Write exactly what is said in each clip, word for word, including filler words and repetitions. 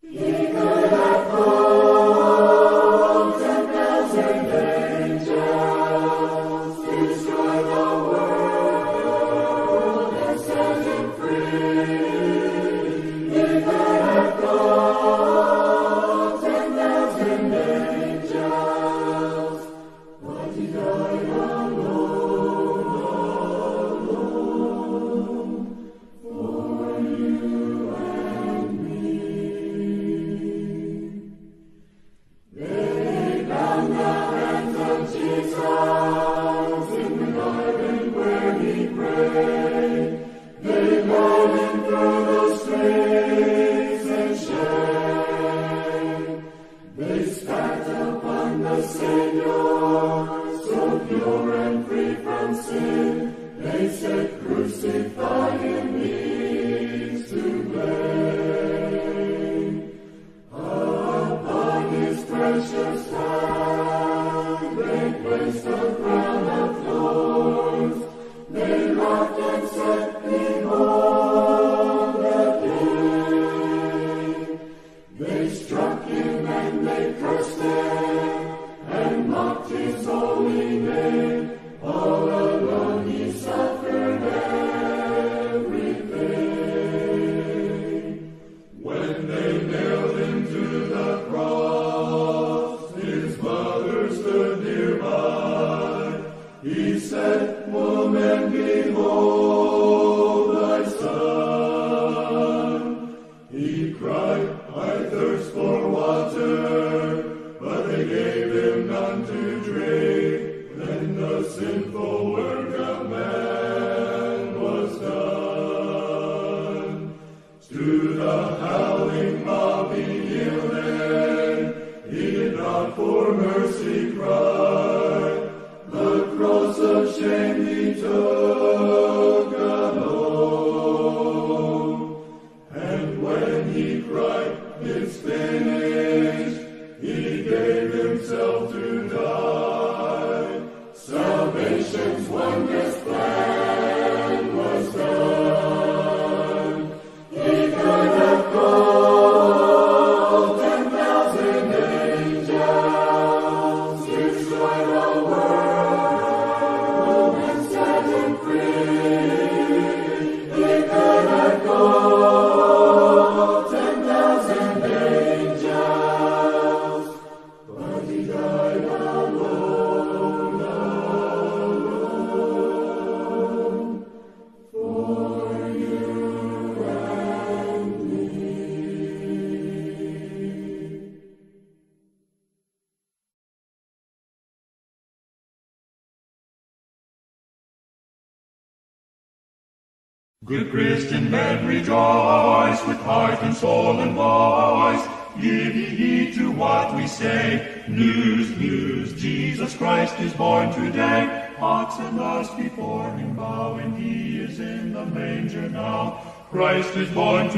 Good Christian men, rejoice with heart and soul and voice. Give ye heed to what we say. News, news, Jesus Christ is born today. Ox and ass before him bow, and he is in the manger now. Christ is born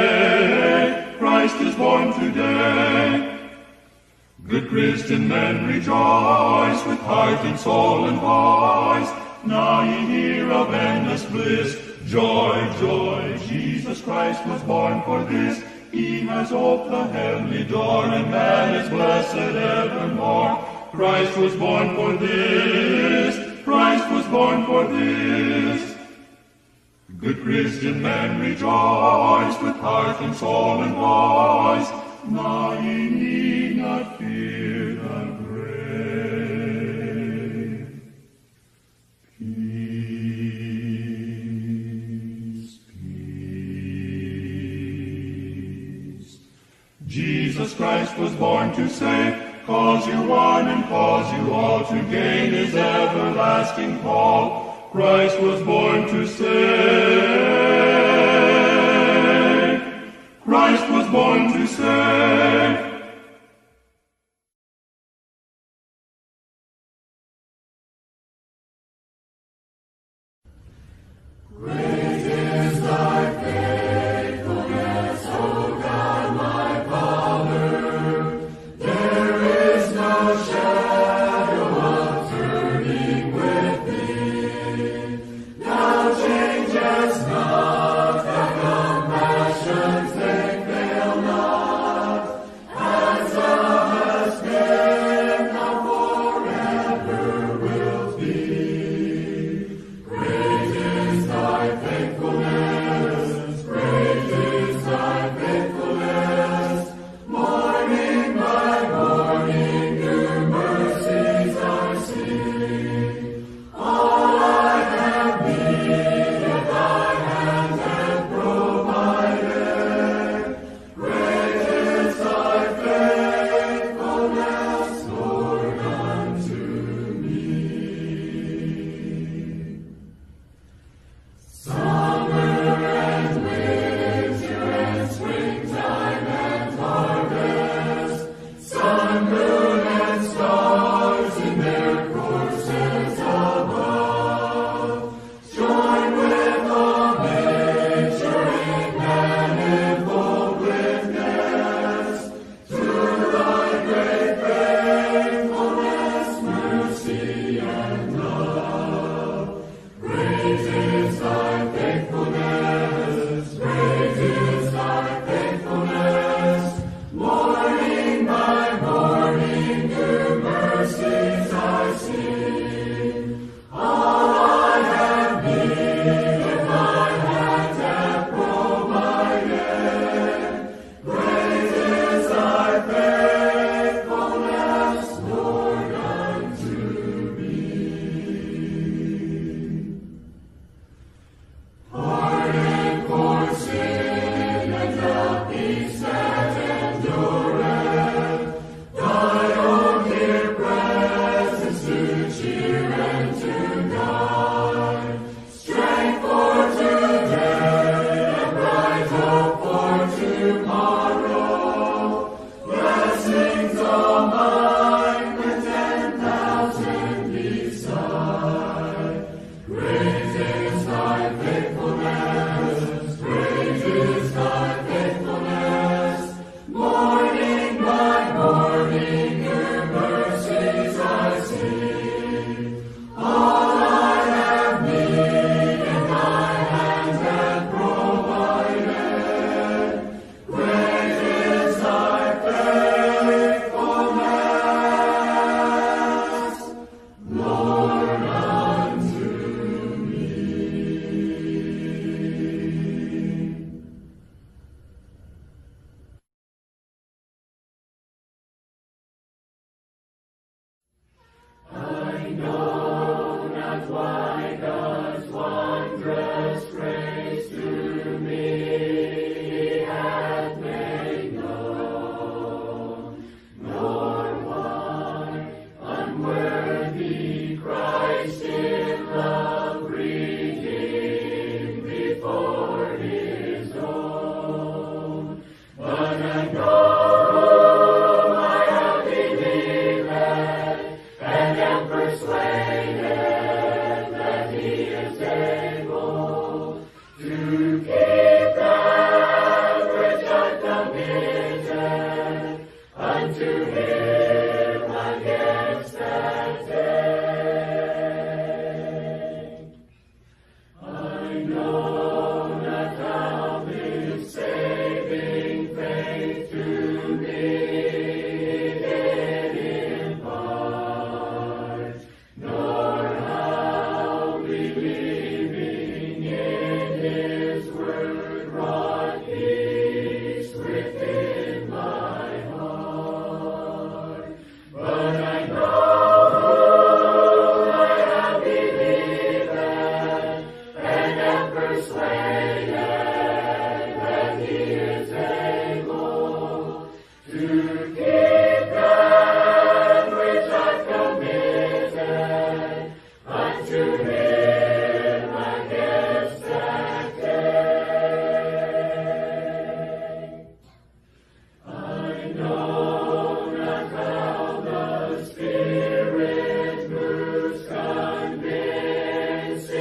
today. Christ is born today. Good Christian men, rejoice with heart and soul and voice. Now ye hear of endless bliss. Joy, joy, Jesus Christ was born for this. He has opened the heavenly door, and man is blessed evermore. Christ was born for this. Christ was born for this. Good Christian men, rejoice with heart and soul and voice. Now ye need not fear the grave. Peace, peace. Jesus Christ was born to save, cause you one and cause you all to gain his everlasting call. Christ was born to save. Christ was born to save. Great is thy faithfulness, O God, my Father. There is no shadow of turning with thee. Thou changest not, thy compassions they fail not.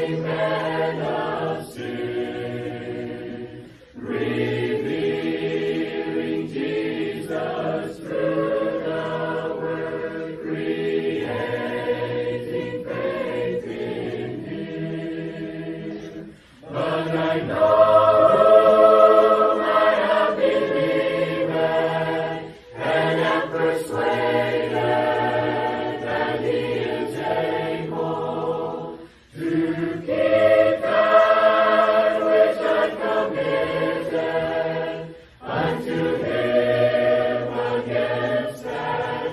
man of sin, revering Jesus through the Word, creating faith in Him. But I know whom I have believed, and am persuaded that He is able to keep that which I committed unto Him against that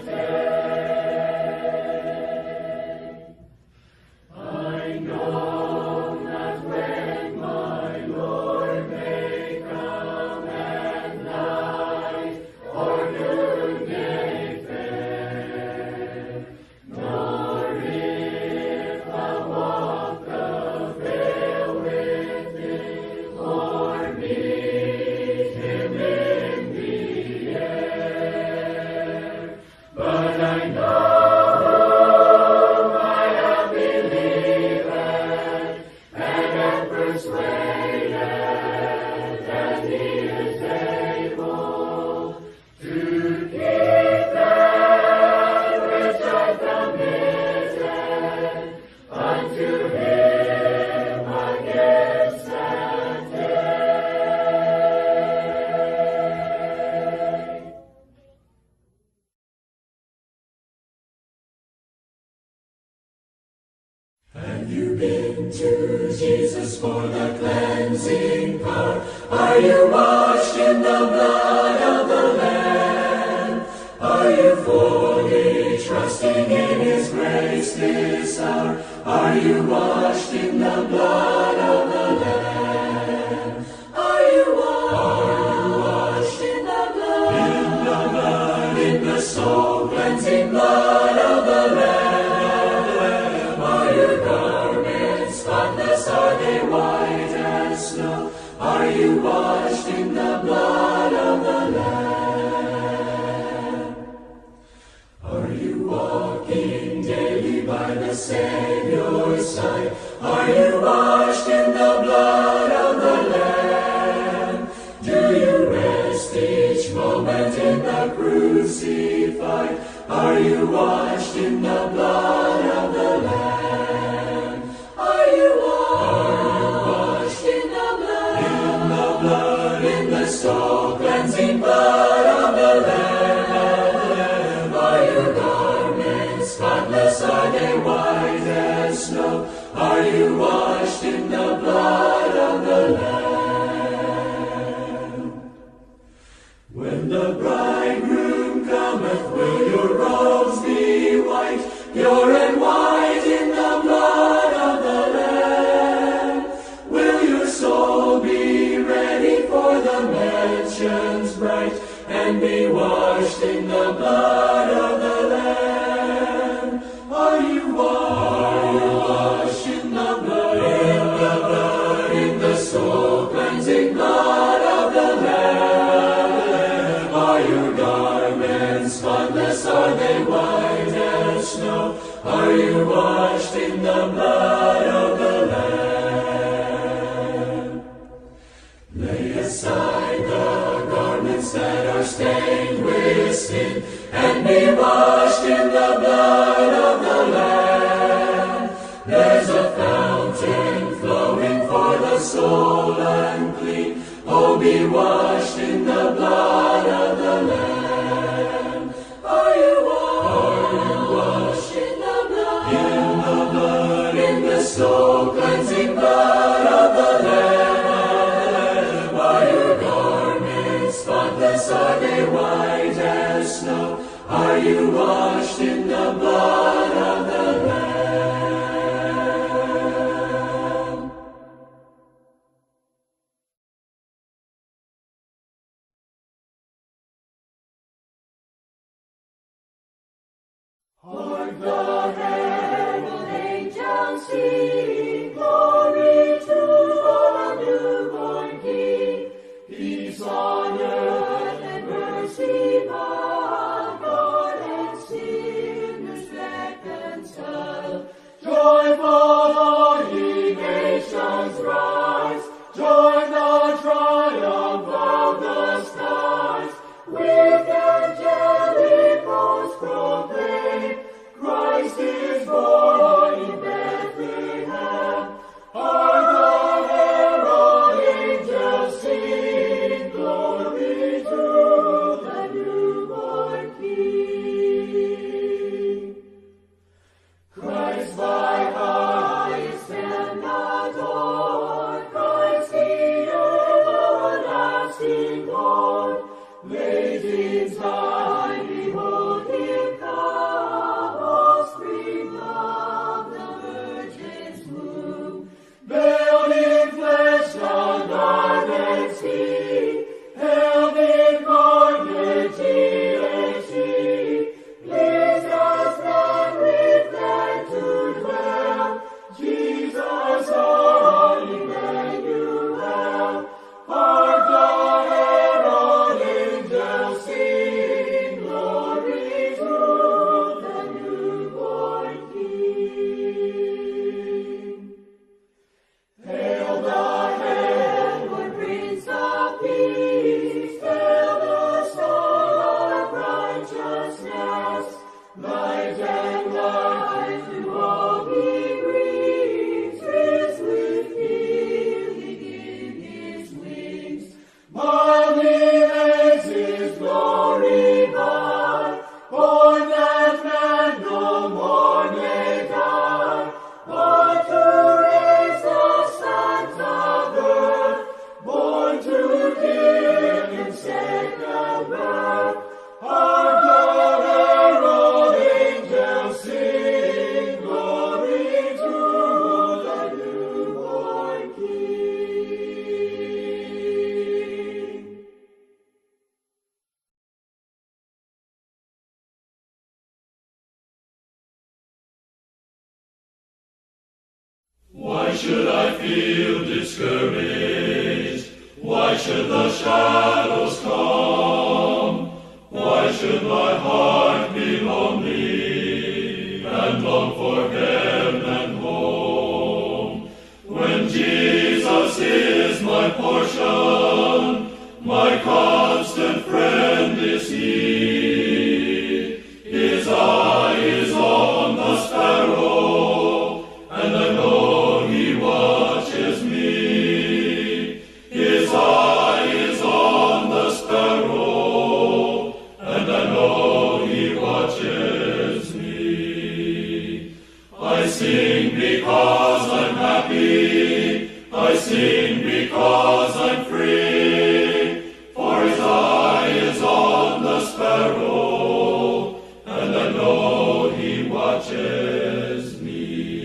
day. I know not when my Lord may come at night or noonday fair, nor if I walk the vale with Him or meet Him in the air. But I know whom I have believed, and am persuaded that He is able to keep that which I committed unto Him against that day. Have you been to Jesus for the cleansing power? Are you washed in the blood of the Lamb? Are you fully trusting in His grace this hour? Are you washed in the blood of the Lamb? Are you washed? Are you washed in the blood? In the blood, in the soul cleansing blood of the Lamb. Are your garments spotless? Are they white as snow? Are you washed in the blood of the Lamb? Are you walking daily by the Savior's side? Are you washed in the blood of the Lamb? Do you rest each moment in the crucified? Are you washed in the blood of the Lamb? Are you washed? Are you washed in the blood? In the blood, in the soul cleansing blood of the Lamb. Are your garments spotless? Are they white as snow? Are you washed in the blood of the Lamb? When the bridegroom cometh, will your robes be white, pure and white in the blood of the Lamb? Will your soul be ready for the mansions bright, and be washed in the blood of the Lamb? Are you washed? Are you washed in the blood? In the blood, in the soul cleansing blood of the Lamb. Are your garments spotless? Are they white as snow? Are you washed in the blood of the Lamb? Lay aside the garments that are stained with sin, and be washed in the blood of the Lamb. There's a fountain flowing for the soul unclean. Oh, be washed in the blood of the Lamb. Are you washed? Are you washed in the blood? In the blood, in the soul cleansing blood of the Lamb. Are your garments spotless? Are they white as snow? Are you washed in the blood of the Lamb? Hark the herald angels sing, glory to our newborn King. Peace on earth and mercy by God and sea. should I feel discouraged? Why should the shadows come? Why should my heart be lonely and long for heaven and home? When Jesus is my portion, my constant friend is He. His eye is on the sparrow, and I know He watches me. His eye is on the sparrow, and I know He watches me. I sing because I'm happy, I sing because I'm free, for His eye is on the sparrow, and I know He watches me.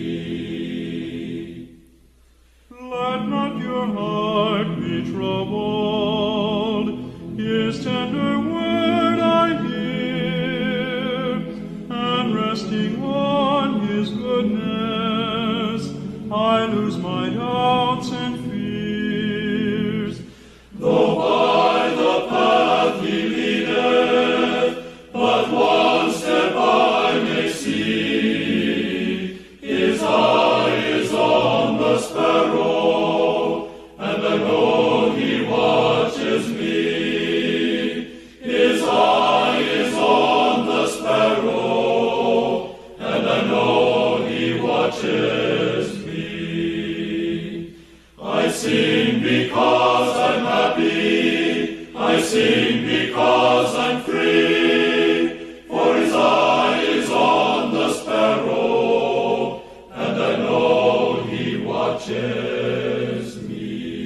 Let not your heart be troubled, His tender word I hear, and resting on His goodness, I lose my doubts and fears. Though by the path He leadeth, but one step I may see. His eye is on the sparrow, and I know He watches me. His eye is on the sparrow, and I know He watches me. I sing because I'm happy, I sing because I'm free, for His eye is on the sparrow, and I know He watches me.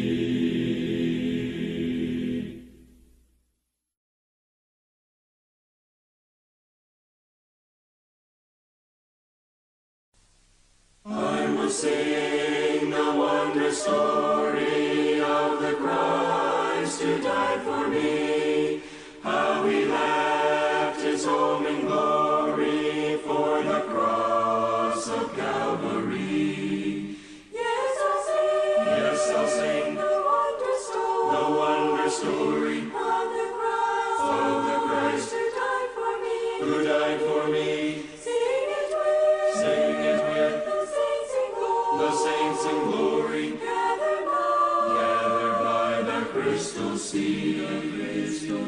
I will sing the wondrous story of the Christ who died for me, how He left His home in glory for the cross of Calvary. Yes, I'll sing. Yes, I'll sing the wondrous story, the wondrous story of the Christ, of the Christ who died for me, who died for me. Sing it with, sing it with the saints in glory, the saints in glory, gathered by, gathered by the crystal sea, the crystal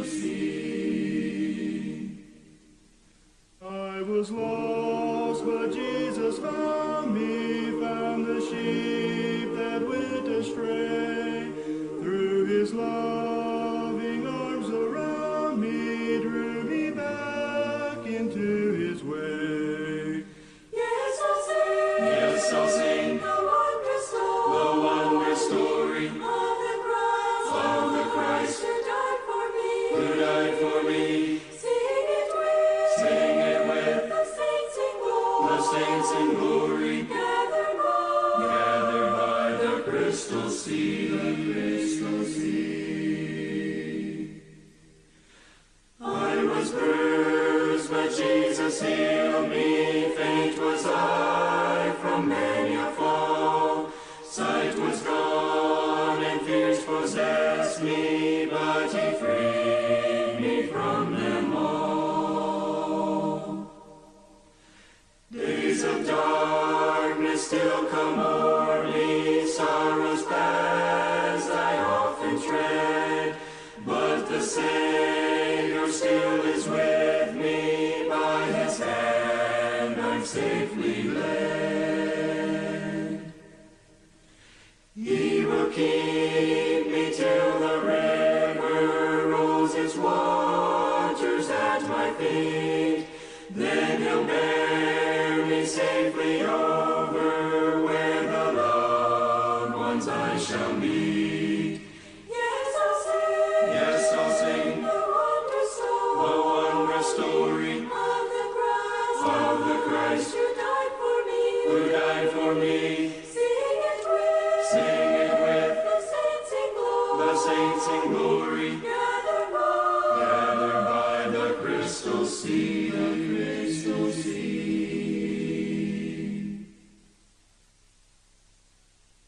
sea. I was lost, but Jesus found me, found the sheep that went astray. Through His loving arms around me, drew me back into His way. Yes, I'll sing. Yes, I'll sing the wondrous story, the wondrous story of the Christ, of the Christ who died for me, who died for me. Sing it with, sing it with the saints in glory, the saints in glory, gathered by, gathered by the crystal sea, the crystal sea. I was bruised, but Jesus healed me. Faint was I from many a fall. Sight was gone and fears possessed me, but He freed me from them all. Days of darkness still come o'er me, sorrows past I often tread, but the Savior still is with me, by His hand I'm safely led. He will keep me till the river rolls its waters at my feet, then He'll bear me safely over where the loved ones I shall meet. Yes, I'll sing. Yes, I'll sing the wondrous story, the wondrous story of the Christ, of the Christ who died for me, who died for me. Sing it with, sing it with the saints in glory, the saints in glory, gathered by, gathered by the crystal sea, the crystal sea.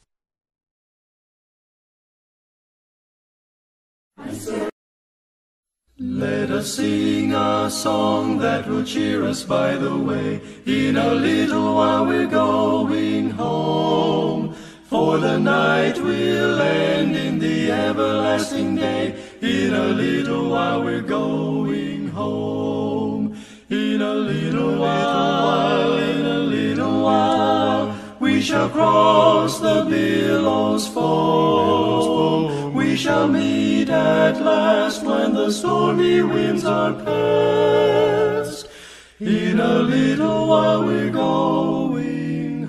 answer. Let us sing a song that will cheer us by the way. In a little while we're going home, for the night will end in the everlasting day. In a little while we're going home. In a little while, in a little while, we shall cross the billows foam. We shall meet at last when the stormy winds are past. In a little while we're going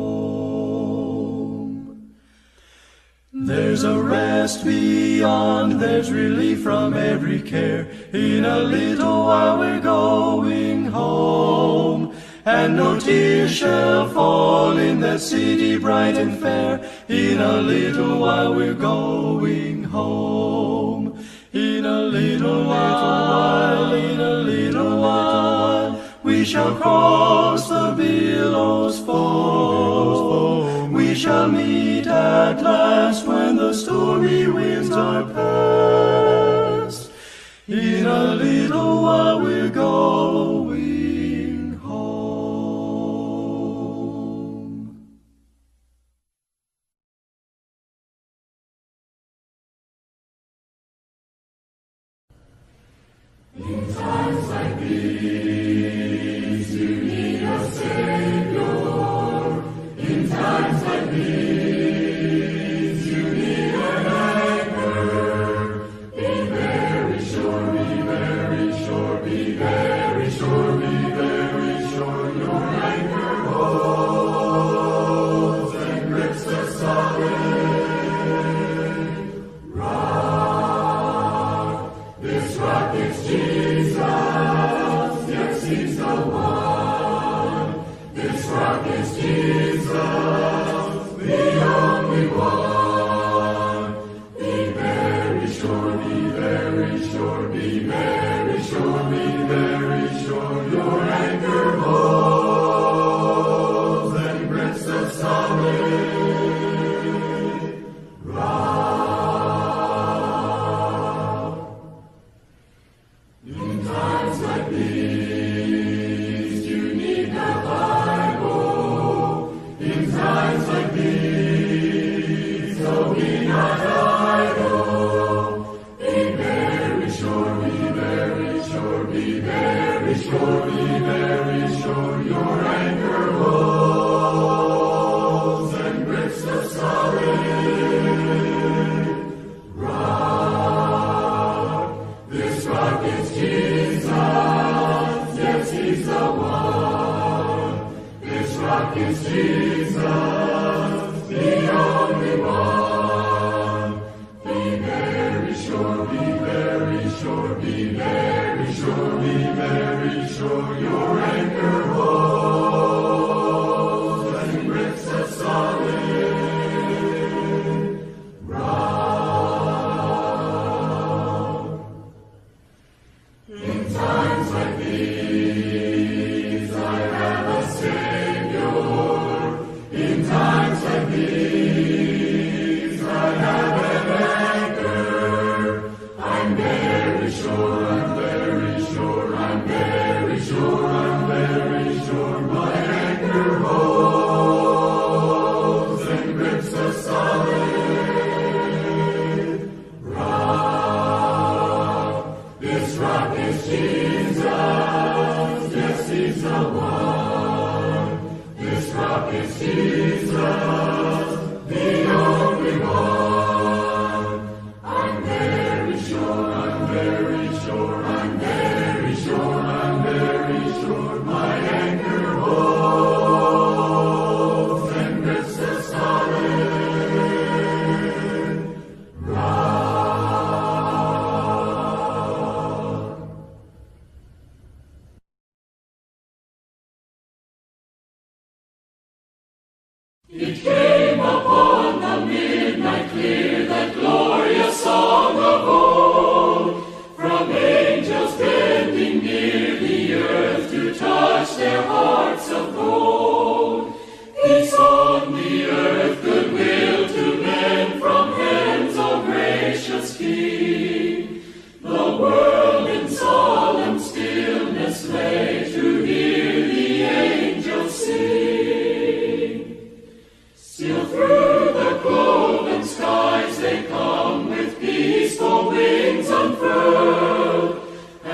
home. There's a rest beyond, there's relief from every care. In a little while we're going home, and no tears shall fall in that city bright and fair. In a little while we're going home. In a little while, in a little while, we shall cross the billows foam. We shall meet at last when the stormy winds are past. In a little while we're going home. In times like these, you need a Savior. In times like these, you need an anchor. Be very sure, be very sure, be very sure, be very sure. Your anchor holds and grips the solid rock. This rock is Jesus, yes, He's the one. This rock is Jesus, the only one. Be very sure, be very sure, be very sure, be very sure. Your anchor holds and grips the solid rock. In times like these, you need the Bible. In times like these, so be not idle. Be very sure, be very sure, be very sure, be very sure. Your anchor holds and grips the solid rock. This rock is Jesus, yes, He's the one. This rock is Jesus, the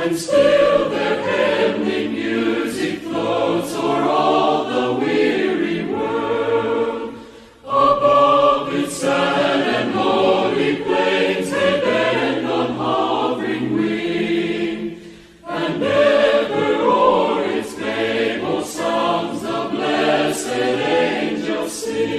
and still their heavenly music floats o'er all the weary world. Above its sad and holy plains they bend on hovering wing, and ever o'er its gable sounds the blessed angels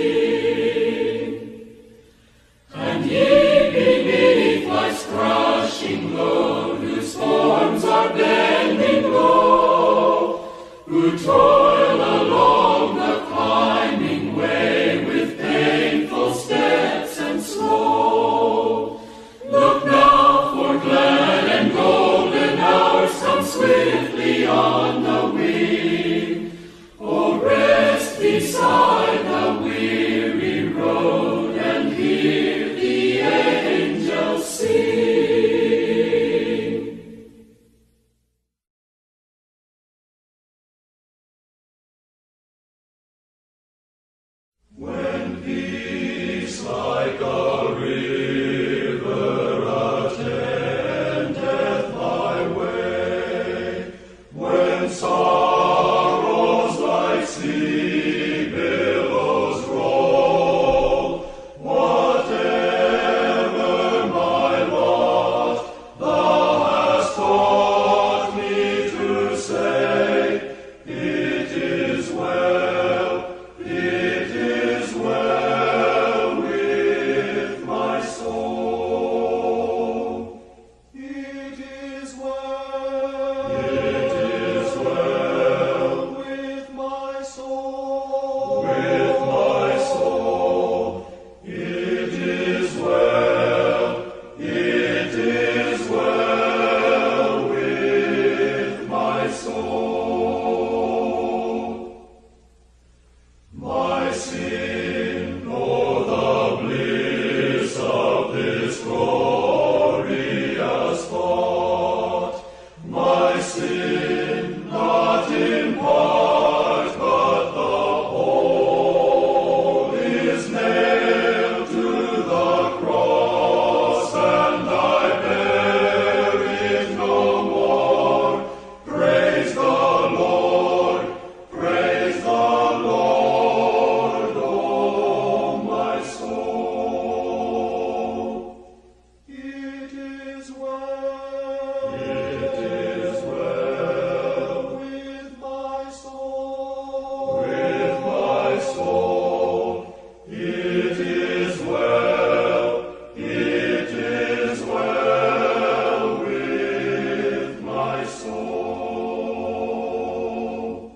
sing. And ye beneath life's crushing load, whose forms are bending low, who toil along the climbing way with painful steps and slow, look now for glad and golden hours come swiftly on the wing. Oh, rest beside the weary road and hear the angels sing. When peace like a river attendeth thy way, when sorrows like sea billows roll, whatever my lot, thou hast taught me to say, it is well, it is well with my soul. It is well, it is well with my soul, with my soul. It is well, it is well with my soul. My sin, oh, the bliss of this glorious thought. My sin, not in part, but the whole, is nailed to the cross, and I bear it no more. Praise the Lord, praise the Lord, oh my soul. It is well, it is well with my soul, with my soul. It is well, it is well with my soul.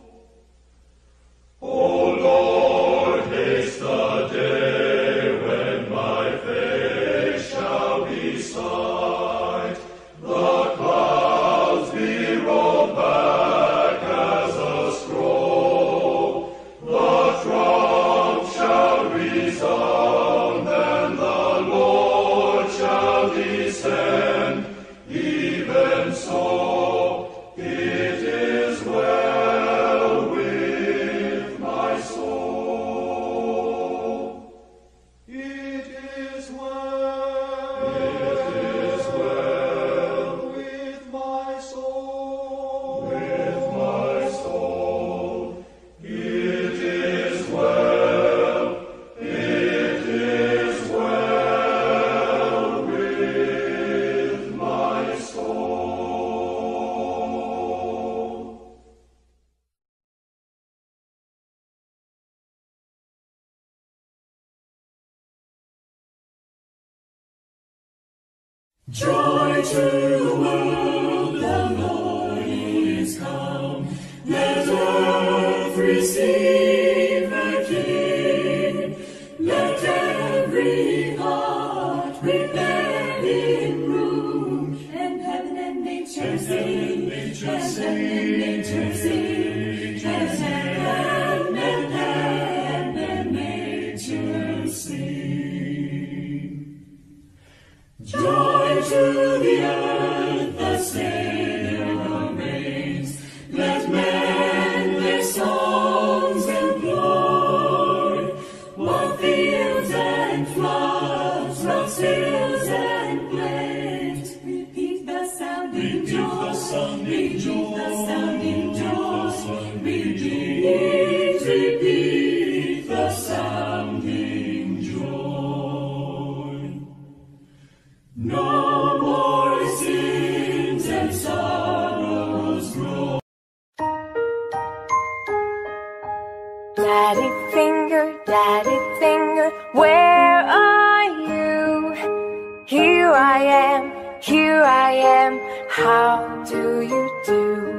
O Lord, haste the day when my face shall be sight, the clouds be rolled back as a scroll, the trump shall resound, and the Lord shall descend. Even so, it is well with my soul. It is well, it is well with my soul, with my soul. It is well, it is well with my soul. Joy to the world, the Lord is come. Let earth receive her King. Let every heart prepare Him room. And heaven and nature sing, and heaven and nature sing, and heaven and heaven and nature sing. Joy to the earth, the Savior reigns. Let men their songs employ. What fields and floods, rocks, hills and plains, repeat the sounding joy. Repeat, repeat the sounding joy. No more sins and sorrows grow. Daddy finger, daddy finger, where are you? Here I am, here I am, how do you do?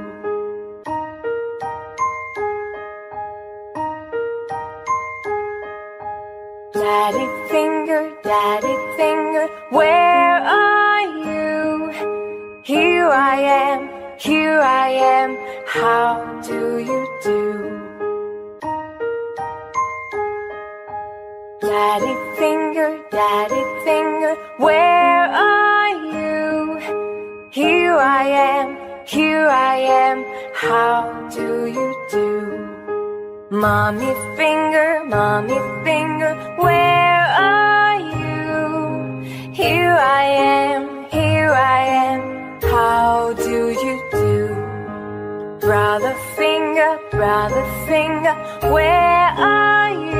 Daddy finger, daddy finger, where are you? Here I am, here I am, how do you do? Daddy finger, daddy finger, where are you? Here I am, here I am, how do you do? Mommy finger, mommy finger, where are you? Here I am, here I am, how do you do? Brother finger, brother finger, where are you?